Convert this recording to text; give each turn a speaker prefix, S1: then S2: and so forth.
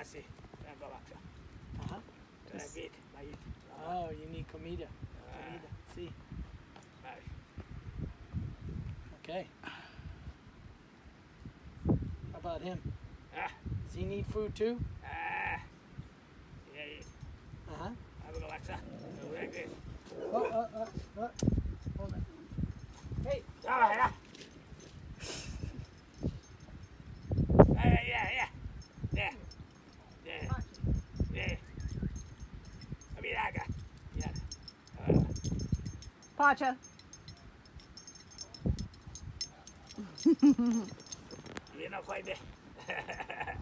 S1: sí. Vengo back.
S2: Ajá.
S1: Bait, bait.
S2: Oh, you need comida. Comida, sí.
S1: Vale.
S2: Okay. How about him?
S1: Ah,
S2: Does he need food too?
S1: ah. Yeah.
S2: Uh-huh.
S1: I will go back. Very good.
S2: Oh. Hold on. Hey.
S1: Ah, yeah. Yeah. Amiraga. Yeah.
S3: Pacha.
S1: You know quite bit.